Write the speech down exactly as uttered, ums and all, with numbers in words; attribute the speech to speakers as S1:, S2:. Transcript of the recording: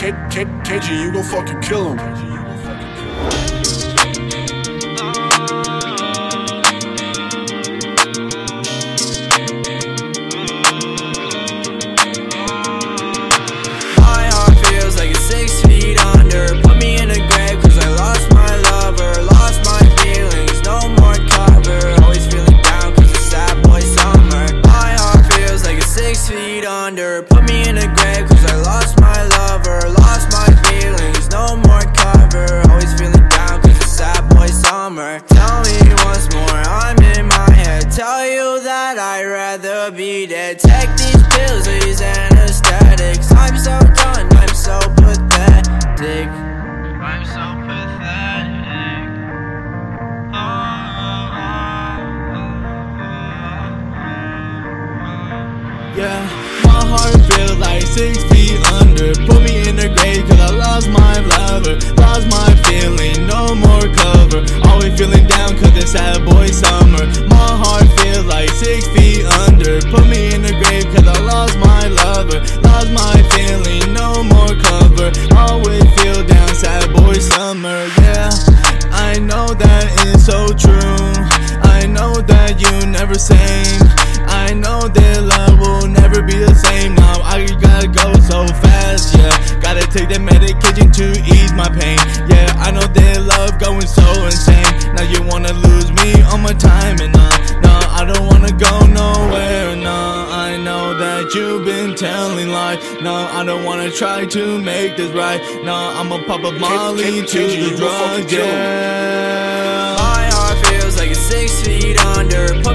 S1: K G, you gon' fucking kill him.
S2: Six feet under, put me in a grave cause I lost my lover, lost my feelings, no more cover, always feeling down cause it's sad boy summer. My heart feels like it's six feet under, put me in a grave cause I lost my lover, lost my feelings, no more cover, always feeling down cause it's sad boy summer. Tell me once more, I'm in my head, tell you that I'd rather be dead. Take these pills, these anesthetics, I'm so done, I'm so pathetic. I'm so pathetic. Oh, oh, oh, oh.
S3: Yeah, my heart feels like six feet under. Put me in the grave cause I lost my lover, lost my feeling, no more cover. Always feeling down cause it's sad boy summer. My heart feels like six feet under. Put me in the grave cause I lost my lover, lost my feeling, no more cover. Always feel down, sad boy summer. Yeah, I know that it's so true. I know that you never same. I know that love will never be the same. Now I gotta go so fast, yeah. Gotta take that medication to ease my pain. Yeah, I know that love going so insane. Now you wanna lose me on my time, and uh, no, I don't wanna go nowhere. No, I know that you've been telling lies. No, I don't wanna try to make this right. No, I'ma pop a Molly to the drugs, yeah.
S2: My heart feels like it's six feet under.